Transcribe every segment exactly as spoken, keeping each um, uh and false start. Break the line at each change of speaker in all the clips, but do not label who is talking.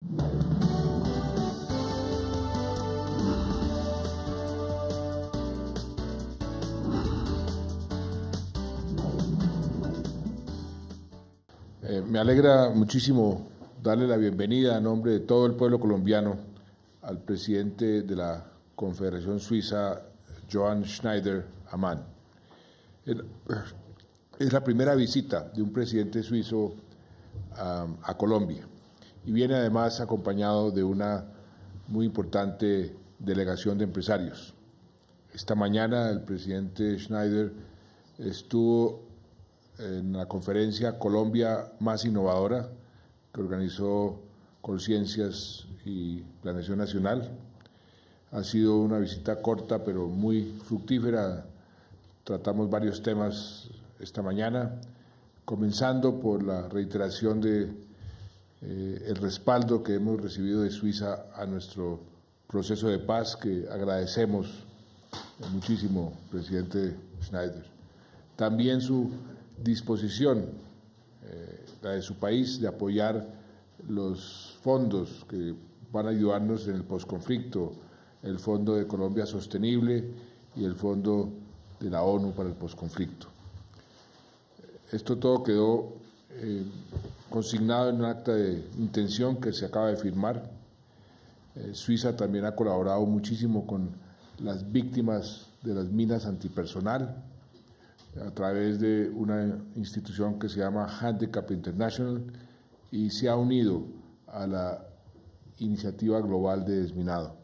Eh, me alegra muchísimo darle la bienvenida a nombre de todo el pueblo colombiano al presidente de la Confederación Suiza, Johann Schneider-Ammann. Es la primera visita de un presidente suizo a, a Colombia y viene además acompañado de una muy importante delegación de empresarios. Esta mañana el presidente Schneider estuvo en la conferencia Colombia Más Innovadora que organizó Colciencias y Planeación Nacional. Ha sido una visita corta pero muy fructífera. Tratamos varios temas esta mañana, comenzando por la reiteración de eh, el respaldo que hemos recibido de Suiza a nuestro proceso de paz, que agradecemos muchísimo, presidente Schneider. También su disposición, eh, la de su país, de apoyar los fondos que van a ayudarnos en el posconflicto, el Fondo de Colombia Sostenible y el Fondo de la ONU para el posconflicto. Esto todo quedó eh, consignado en un acta de intención que se acaba de firmar. Eh, Suiza también ha colaborado muchísimo con las víctimas de las minas antipersonal a través de una institución que se llama Handicap International y se ha unido a la iniciativa global de desminado.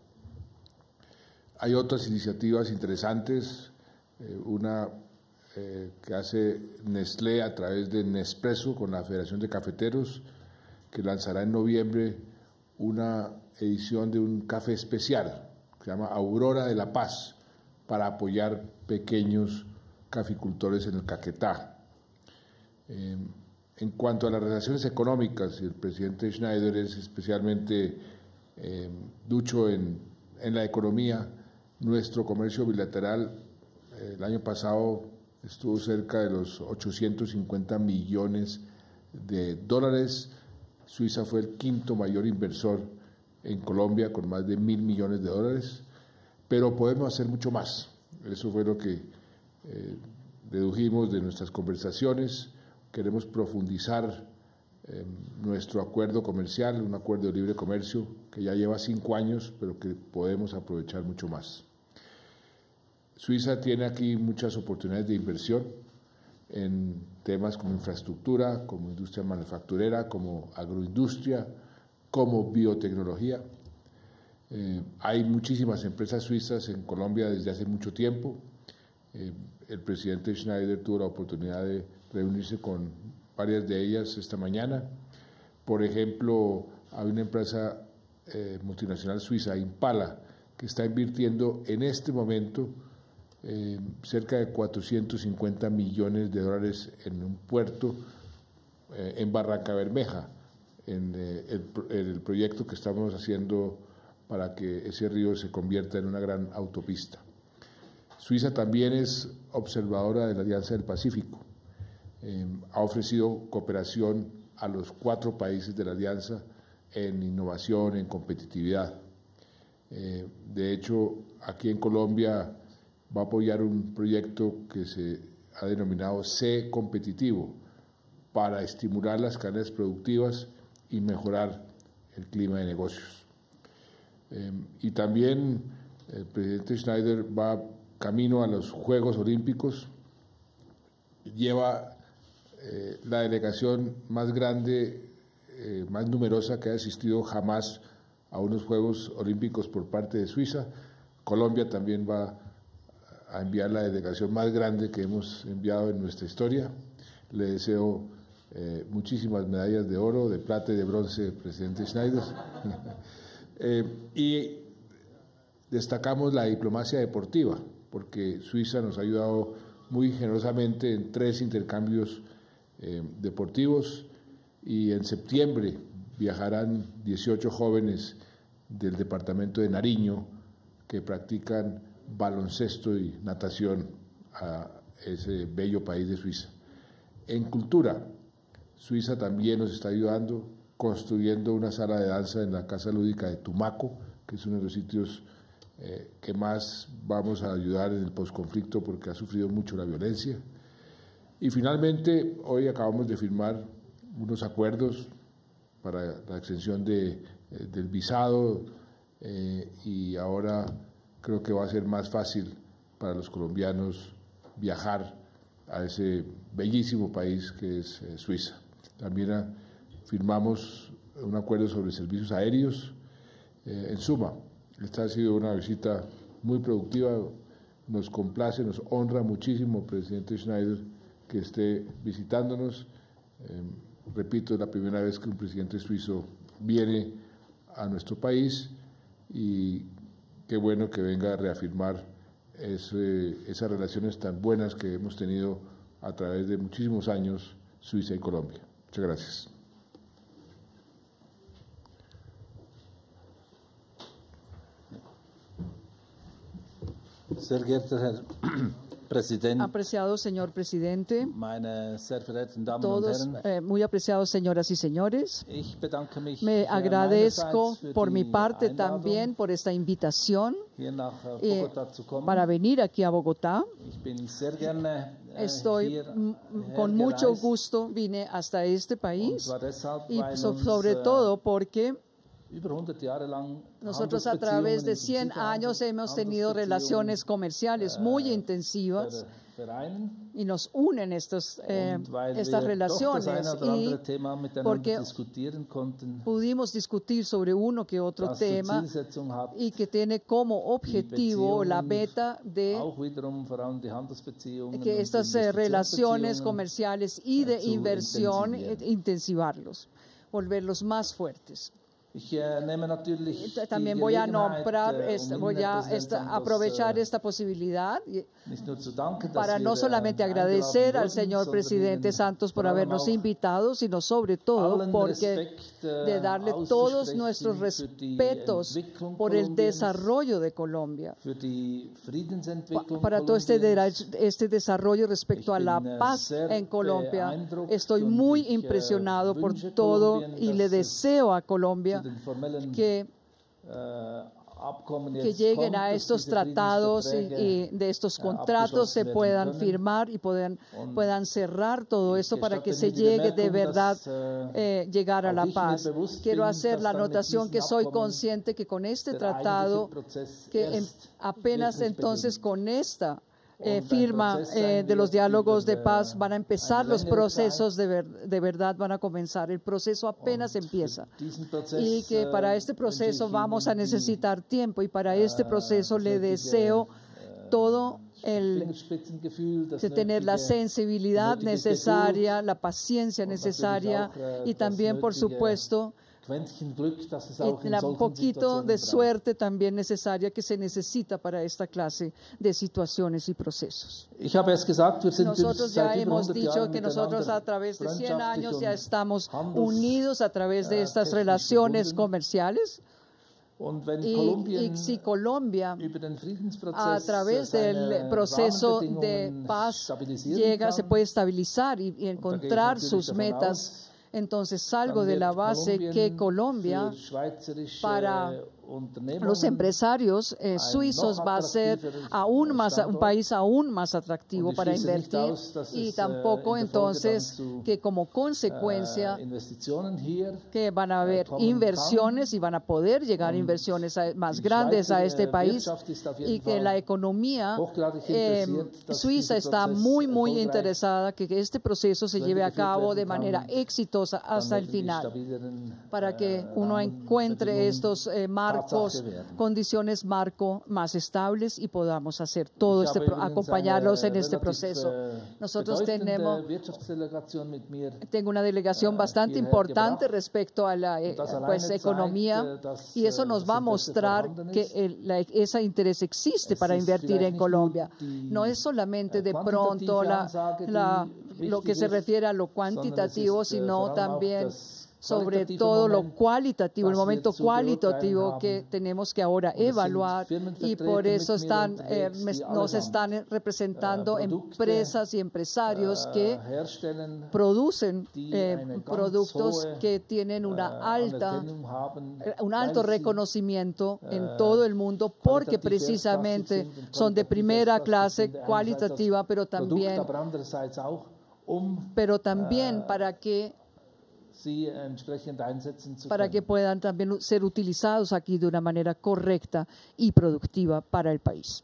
Hay otras iniciativas interesantes, eh, una eh, que hace Nestlé a través de Nespresso con la Federación de Cafeteros, que lanzará en noviembre una edición de un café especial que se llama Aurora de la Paz para apoyar pequeños caficultores en el Caquetá. Eh, en cuanto a las relaciones económicas, el presidente Schneider es especialmente eh, ducho en, en la economía. Nuestro comercio bilateral eh, el año pasado estuvo cerca de los ochocientos cincuenta millones de dólares. Suiza fue el quinto mayor inversor en Colombia con más de mil millones de dólares, pero podemos hacer mucho más. Eso fue lo que Eh, dedujimos de nuestras conversaciones. Queremos profundizar eh, nuestro acuerdo comercial, un acuerdo de libre comercio que ya lleva cinco años, pero que podemos aprovechar mucho más. Suiza tiene aquí muchas oportunidades de inversión en temas como infraestructura, como industria manufacturera, como agroindustria, como biotecnología. Eh, hay muchísimas empresas suizas en Colombia desde hace mucho tiempo. Eh, el presidente Schneider tuvo la oportunidad de reunirse con varias de ellas esta mañana. Por ejemplo, hay una empresa eh, multinacional suiza, Impala, que está invirtiendo en este momento eh, cerca de cuatrocientos cincuenta millones de dólares en un puerto eh, en Barranca Bermeja, en eh, el, el proyecto que estamos haciendo para que ese río se convierta en una gran autopista. Suiza también es observadora de la Alianza del Pacífico. Eh, ha ofrecido cooperación a los cuatro países de la Alianza en innovación, en competitividad. Eh, de hecho, aquí en Colombia va a apoyar un proyecto que se ha denominado C Competitivo para estimular las cadenas productivas y mejorar el clima de negocios. Eh, y también el presidente Schneider va camino a los Juegos Olímpicos, lleva eh, la delegación más grande, eh, más numerosa que ha asistido jamás a unos Juegos Olímpicos por parte de Suiza. Colombia también va a enviar la delegación más grande que hemos enviado en nuestra historia. Le deseo eh, muchísimas medallas de oro, de plata y de bronce, presidente Schneider. eh, y destacamos la diplomacia deportiva, porque Suiza nos ha ayudado muy generosamente en tres intercambios eh, deportivos y en septiembre viajarán dieciocho jóvenes del departamento de Nariño que practican baloncesto y natación a ese bello país de Suiza. En cultura, Suiza también nos está ayudando. construyendo una sala de danza en la Casa Lúdica de Tumaco, que es uno de los sitios eh, que más vamos a ayudar en el posconflicto porque ha sufrido mucho la violencia. Y finalmente, hoy acabamos de firmar unos acuerdos para la extensión de, eh, del visado eh, y ahora creo que va a ser más fácil para los colombianos viajar a ese bellísimo país que es eh, Suiza. También a, firmamos un acuerdo sobre servicios aéreos. Eh, en suma, esta ha sido una visita muy productiva, nos complace, nos honra muchísimo, presidente Schneider, que esté visitándonos. Eh, repito, es la primera vez que un presidente suizo viene a nuestro país y qué bueno que venga a reafirmar ese, esas relaciones tan buenas que hemos tenido a través de muchísimos años Suiza y Colombia. Muchas gracias.
Sehr geehrter Herr Präsident,
Apreciado señor presidente,
meine sehr verehrten Damen
todos
und Herren,
eh, muy apreciados señoras y señores,
ich bedanke mich
me agradezco
meinerseits für
por mi
die
parte
Einladung,
también por esta invitación
hier nach äh,
eh,
Bogotá zu kommen.
para venir aquí a Bogotá.
Ich bin sehr gerne äh,
Estoy
hier
mm, con mucho
hergereist,
gusto, vine hasta este
und
país
zwar deshalb,
y
weil
so-
uns,
sobre
äh,
todo porque
über hundert Jahre lang
nosotros a través de cien años hemos tenido relaciones comerciales muy intensivas
vereinen,
y nos unen estos, eh,
und weil
estas
wir doch das
relaciones
eine oder
y
andere Thema miteinander
porque
diskutieren konnten,
pudimos discutir sobre uno que otro
das zur
tema
Zielsetzung hat,
y que tiene como objetivo la
Beziehungen,
meta de
auch wiederum vor allem die Handelsbeziehungen
que
und
estas eh, relaciones
Investitionsbeziehungen
comerciales y de
zu
inversión eh,
intensivieren.
intensivarlos, volverlos más fuertes.
Ich äh, nehme natürlich
Y
die
También voy a
Gelegenheit,
nombrar,
äh,
esta-
um
voy
Ihnen, Herr
a
Präsident
esta-
Santos,
aprovechar
äh,
esta posibilidad y-
nicht nur zu danken, dass
para
wir,
no
äh,
solamente
eingeladen
agradecer al
wurden,
señor
sondern
presidente
Ihnen
Santos por
vor allem
habernos
auch
invitado, sino sobre todo
allen
porque
Respekt, äh,
de darle todos
auszusprechen
nuestros
für die
respetos
Entwicklung
por el
Kolumbiens,
desarrollo de Colombia,
für die
pa-
Friedensentwicklung
para todo este,
Kolumbiens.
dera- este desarrollo respecto a la
Ich bin, äh,
paz
sehr
en Colombia.
beeindruckt
Estoy
und
muy
ich, äh,
impresionado por
wünsche
todo
Kolumbien,
y le
dass es
deseo a Colombia
zu den formellen
que
äh, Abkommen
que
jetzt
lleguen
kommt,
a
dass
estos
diese
tratados y,
Friedensverträge,
y de estos
äh,
contratos se
abgeschlossen
puedan
werden können.
firmar y puedan,
Und
puedan cerrar todo esto
ich
para que
gestatte
se
mir die
llegue de
Bemerkung,
verdad
dass, äh,
eh, llegar a
auch
la
ich mir
paz.
bewusst
Quiero
bin,
hacer
dass
la
dann mit
anotación
diesen
que soy
Abkommen
consciente que con este
der
tratado,
eigentliche Prozess
que en-
erst
apenas
wirklich
entonces
beginnt.
con esta eh,
Und ein
firma
Prozess
eh,
sein
de los
wird
diálogos de
über,
paz
äh,
van a empezar
eine
los
längere
procesos de, ver- de verdad, van a comenzar. El proceso apenas
Und
empieza.
für diesen Prozess,
Y que
äh,
para este
wünsche
proceso
ich
vamos a
Ihnen die,
necesitar tiempo y para este
äh,
proceso
das
le
nötige,
deseo
äh,
todo el
Fingerspitzengefühl, das
de tener la
nötige-
sensibilidad
nötige
necesaria, la paciencia
und natürlich
necesaria
auch, äh,
y
das
también, por
nötige
supuesto,
Quäntchen Glück, das es
y
auch in
la- un
solchen
poquito de
Situationen braucht.
suerte también necesaria que se necesita para esta clase de situaciones y procesos.
Ich habe es gesagt, wir sind
Nosotros ya
seit über
hemos
hundert
dicho
Jahren
que nosotros
miteinander
a través de cien
freundschaftlich
años ya
und
estamos
handels-
unidos a través de
äh,
estas
technisch
relaciones
verbunden.
comerciales
Und wenn
y,
Kolumbien
y si Colombia
über den Friedensprozess
a través
seine
del proceso de
Rahmenbedingungen
paz
stabilisieren
llega,
kann,
se puede estabilizar y, y encontrar
natürlich
sus
davon
metas.
aus,
Entonces salgo
dann
de la
wird
base
Kolumbien
que Colombia
für schweizerische
para
Unternehmungen
los empresarios eh,
ein
suizos
noch
va a ser
attraktiveres
aún más, un
Standort.
país aún más atractivo
Und ich
para
schließe nicht
invertir
aus, dass
y
es, äh,
tampoco
in der Folge
entonces
dann zu,
que como consecuencia
äh, Investitionen hier
que van a haber
kommen
inversiones y van a poder llegar
Und
inversiones a- más
die
grandes a
Schweizer,
este
äh,
país
Wirtschaft ist auf jeden
y que
Fall
la economía
hochgradig
eh,
interessiert, dass
suiza
dieser
está
Prozess
muy muy
erfolgreich
interesada que que este proceso se
zu
lleve a
Ende geführt
cabo de
werden kann,
manera exitosa
dann
hasta el
werden die
final
stabileren,
para que
äh,
uno encuentre
Rahmenbedingungen
estos eh, marcos,
Tatsache werden.
condiciones marco más estables y podamos hacer todo
Ich
este,
habe
pro-
übrigens
acompañarlos
eine
en este
relativ,
proceso.
äh,
Nosotros
bedeutende
tenemos,
Wirtschaftsdelegation mit mir.
tengo una delegación
äh,
bastante
hierher
importante
gebracht.
respecto a la eh,
Und das
pues,
alleine
economía
zeigt, äh, dass,
y eso
äh,
nos
das
va a
Interesse
mostrar
vorhanden
que
ist.
el, la- ese interés existe
Es
para
ist
invertir
vielleicht
en
nicht
Colombia.
nur die,
No es solamente
äh,
de pronto
quantitative
la,
Ansage, die
la- lo que
wichtig
se
ist,
refiere a lo
sondern es
cuantitativo,
ist, äh,
sino
vor allem auch
también
das
sobre
qualitativen
todo lo
Moment,
cualitativo, el
das wir
momento
zu beurteilen
cualitativo
haben.
que tenemos que ahora
Und es sind
evaluar, y
Firmenvertreter
por eso
mit mir
están, eh,
unterwegs,
me-
die
nos
allesamt,
están representando
äh, Produkte,
empresas y empresarios
äh,
que
herstellen,
producen
die
eh,
eine ganz
productos
hohe,
que tienen una
äh,
alta,
Anerkennung haben,
eh, un alto
weil sie,
reconocimiento
äh,
en todo el mundo, porque
qualitativ
precisamente
erstklassig sind und
son de
qualitativ
primera
erstklassig
clase,
sind, einerseits als
cualitativa, pero
Produkt,
también,
aber andererseits auch, um
pero también
äh,
para que
sie entsprechend einsetzen zu
para
können.
que puedan también ser utilizados aquí de una manera correcta y productiva para el país.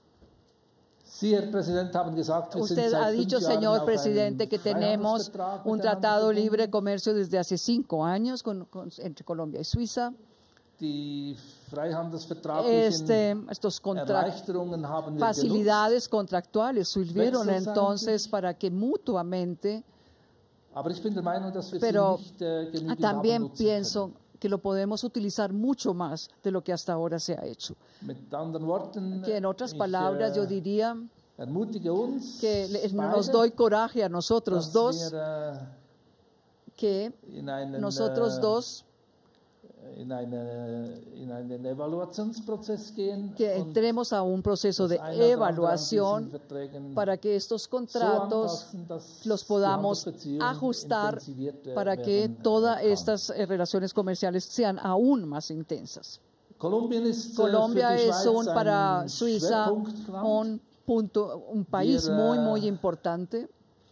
Sie, Herr Präsident, haben gesagt, wir sind
Usted
seit
ha
fünf
dicho,
Jahren
señor
auf
presidente,
einem
que tenemos
Freihandelsvertrag
un
miteinander
tratado
verbunden.
libre de comercio desde hace cinco años con- con- entre Colombia y Suiza.
Die freihandelsvertraglichen
Este, estos contra-
Erleichterungen haben wir
facilidades contractuales sirvieron
Wechselseitig.
entonces para que mutuamente,
genutzt. Aber ich bin der Meinung, dass wir
pero
sie nicht äh, genügend
también
haben nutzen
pienso que lo podemos utilizar mucho más de lo que hasta ahora se ha hecho.
können. Mit anderen Worten,
Que en otras
ich,
palabras
äh,
yo diría
ermutige uns
que le-
beide,
nos doy coraje a nosotros
dass
dos,
wir, äh,
que
in einen,
nosotros
äh,
dos
in, eine, in einen Evaluationsprozess gehen
que
und
entremos a un proceso de
das eine oder andere an
evaluación
diesen Verträgen
para que estos
so
contratos
anpassen, dass
los
die
podamos
Handelsbeziehungen
ajustar
intensiviert, äh,
para que
werden, äh,
todas
kann.
estas eh, relaciones comerciales sean aún más intensas.
Kolumbien ist, äh,
Colombia
für die
es
Schweiz
un, para
ein
Suiza
Schwerpunktland.
un punto, un país
Wir,
muy,
äh,
muy importante.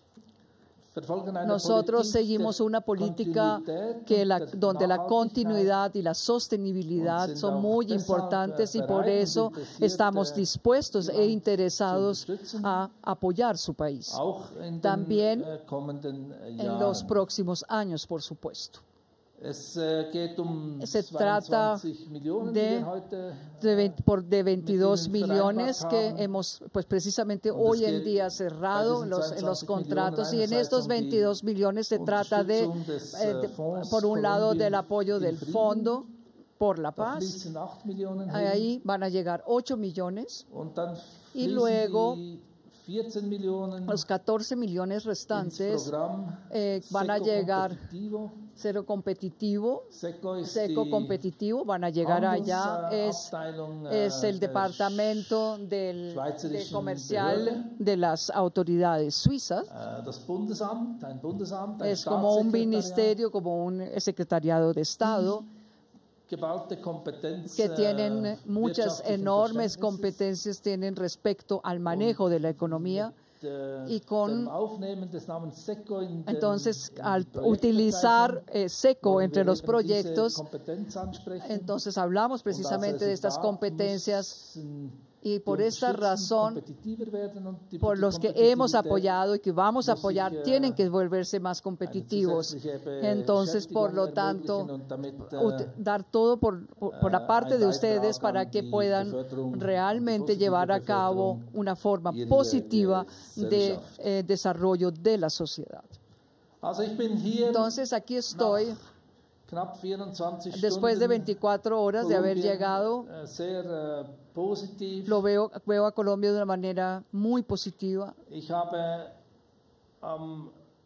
Verfolgen eine
Nosotros
Politik
seguimos
der
una política
Kontinuität
que
und
la,
der
donde la
Nachhaltigkeit
continuidad y la sostenibilidad
und sind
son
auch
muy
deshalb,
importantes,
äh,
y por
bereit und
eso
interessiert,
estamos
äh,
dispuestos
Ihr
e
Land
interesados
zu unterstützen.
a apoyar su país
auch in
También
den äh, kommenden äh,
en los
Jahren.
próximos años, por supuesto.
Es äh, geht um
Se trata
zweiundzwanzig Millionen,
de-
die wir heute
De veinte por de veintidós
Mit ihnen
millones que
vereinbart haben.
hemos, pues precisamente
Und
hoy
es
en
geht
día
bei
cerrado
diesen
los, en los
zweiundzwanzig
contratos, y en
Millionen
estos
einerseits um die
veintidós millones se trata de,
Unterstützung des,
eh, de-
äh, Fonds
por un lado,
Colombia
del apoyo
in
del
Frieden.
Fondo por la
Da
Paz.
fließen acht Millionen hin.
Ahí van a llegar ocho millones.
Und dann
Y
fließen
luego
die vierzehn Millionen
Los catorce millones
ins
restantes,
Programm
eh, van a
Seco
llegar
Competitivo.
cero competitivo,
Seco ist
seco
die
competitivo, van a llegar allá. Es,
Handelsabteilung, äh,
es el
der
departamento del, de
schweizerischen
comercial
Behörde.
de las autoridades suizas.
äh, das Bundesamt, ein Bundesamt, ein
Es como un
Staatssekretariat,
ministerio, como un secretariado de Estado,
geballte Kompetenz,
que
äh,
tienen muchas
wirtschaftlichen
enormes
Verständnisses
competencias tienen respecto al manejo de la economía.
mit, äh,
y con-
dem Aufnehmen des Namens Seco in den-
Entonces,
in
al
die
utilizar
Projektbezeichnung
eh, SECO
wollen
entre
wir
los
eben
proyectos,
diese Kompetenz ansprechen.
entonces hablamos
Und als
precisamente de estas
Resultat
competencias,
müssen
y por
wir
esta
unterstützen,
razón,
kompetitiver werden und die-
por
die
los que hemos
Kompetitivität
apoyado y que vamos a
muss sich,
apoyar,
äh,
tienen que volverse más competitivos.
zusätzliche
Entonces, por lo
Beschäftigung
tanto,
ermöglichen und damit, äh,
ut- dar todo por, por- por la
äh,
parte
ein
de
Beitrag
ustedes para
an
que
die
puedan
Beförderung,
realmente
positive
llevar a cabo
Beförderung
una forma
ihrer
positiva de
Gesellschaft.
eh, desarrollo de la sociedad.
Also ich bin hier
Entonces, aquí estoy,
nach knapp vierundzwanzig
después de
Stunden
veinticuatro horas de haber
Kolumbien,
llegado.
äh, sehr äh, positiv.
Lo veo, veo a Colombia de una manera muy positiva.
Ich habe am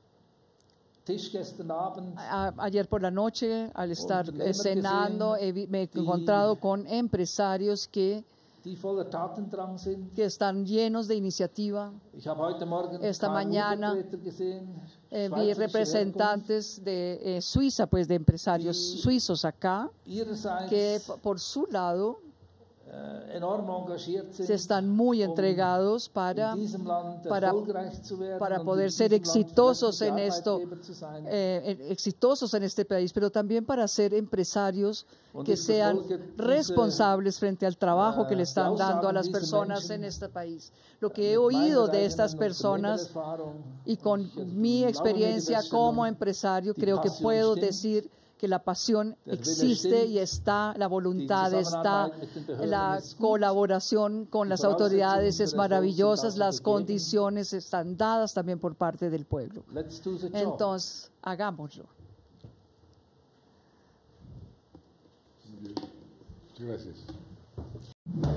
Tisch gestern Abend
A- ayer por la noche, al estar eh,
Unternehmer
cenando,
gesehen,
he vi- me he
die-
encontrado con empresarios que,
die voller Tatendrang sind.
que están llenos de iniciativa.
Ich habe heute Morgen
Esta
K M
mañana,
U-Vertreter gesehen,
Eh, vi
schweizerischer
representantes de eh, Suiza, pues de empresarios
Y-
suizos acá,
Herkunft, ihrerseits
que p- por su lado
äh, enorm engagiert sind,
se están muy
um
entregados para,
in diesem Land
para-
erfolgreich zu werden
para
und
poder
in
ser
diesem Land
exitosos en
verlässliche
esto,
Arbeitgeber zu sein.
eh, eh, exitosos en este país, pero también para ser empresarios
Und
que
ich
sean
befolge diese,
responsables frente al trabajo que le
äh,
están
die
dando a
Aussagen
las
dieser
personas
Menschen,
en este país. Lo que he
Mit meiner
oído de
eigenen
estas personas
Unternehmererfahrung,
y con
ich
mi
erlaube mir die
experiencia
Feststellung,
como empresario,
die
creo que
Passion
puedo
stimmt,
decir que la pasión
der Wille
existe
stimmt,
y está, la voluntad
die
está,
Zusammenarbeit mit den Behörden
la
ist gut,
colaboración con
die
las
Voraussetzungen
autoridades
für
es
Erfolg
maravillosa,
sind
las
also gegeben.
condiciones están dadas también por parte del pueblo.
Let's do the job.
Entonces, hagámoslo.
Muchas gracias.